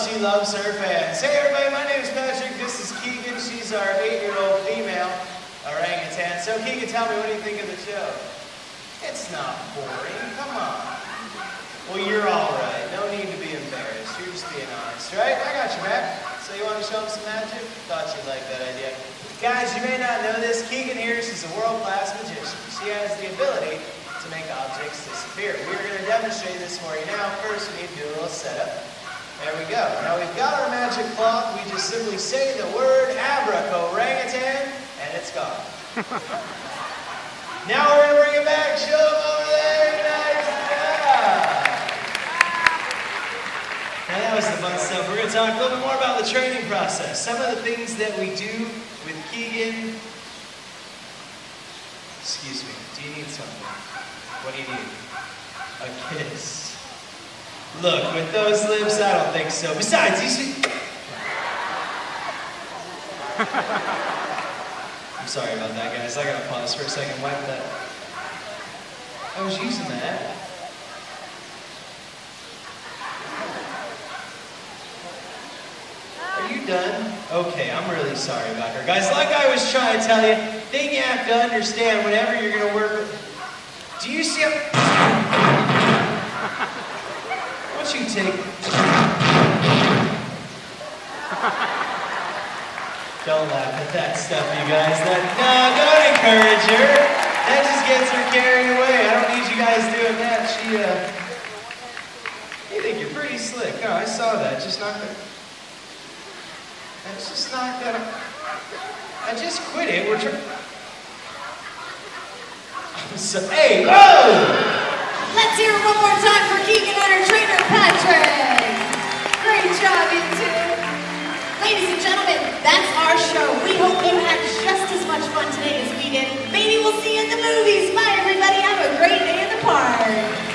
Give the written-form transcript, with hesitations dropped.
she loves her fans. Hey everybody, my name is Patrick. This is Keegan. She's our 8-year-old female orangutan. So Keegan, tell me, what do you think of the show? It's not boring. Come on. Well, you're all right. No need to be embarrassed. You're just being honest, right? I got your back. So you want to show them some magic? Thought you'd like that idea. Guys, you may not know this. Keegan here, she's a world-class magician. She has the ability to make objects disappear. We're going to demonstrate this for you now. First, we need to do a little setup. There we go. Now we've got our magic cloth. We just simply say the word abraco-orangutan, and it's gone. Now we're going to bring it back. Show them over there. Nice job. Now that was the fun stuff. We're going to talk a little bit more about the training process. Some of the things that we do with Keegan. Excuse me. Do you need something? What do you need? A kiss. Look, with those lips, I don't think so. Besides, you see... I'm sorry about that, guys. I gotta pause for a second. Wipe that. I was using that. Are you done? Okay, I'm really sorry about her. Guys, like I was trying to tell you, thing you have to understand whenever you're gonna work with... Do you see Why don't you take... Don't laugh at that stuff, you guys. No, don't encourage her. That just gets her carried away. I don't need you guys doing that. You think you're pretty slick. Oh, I saw that. Just knock that... Let's just knock that... I just quit it. We're trying... So, hey, whoa! Let's hear it one more time for Keegan and her trainer, Patrick. Great job, you two. Ladies and gentlemen, that's our show. We hope you had just as much fun today as we did. Maybe we'll see you in the movies. Bye, everybody. Have a great day in the park.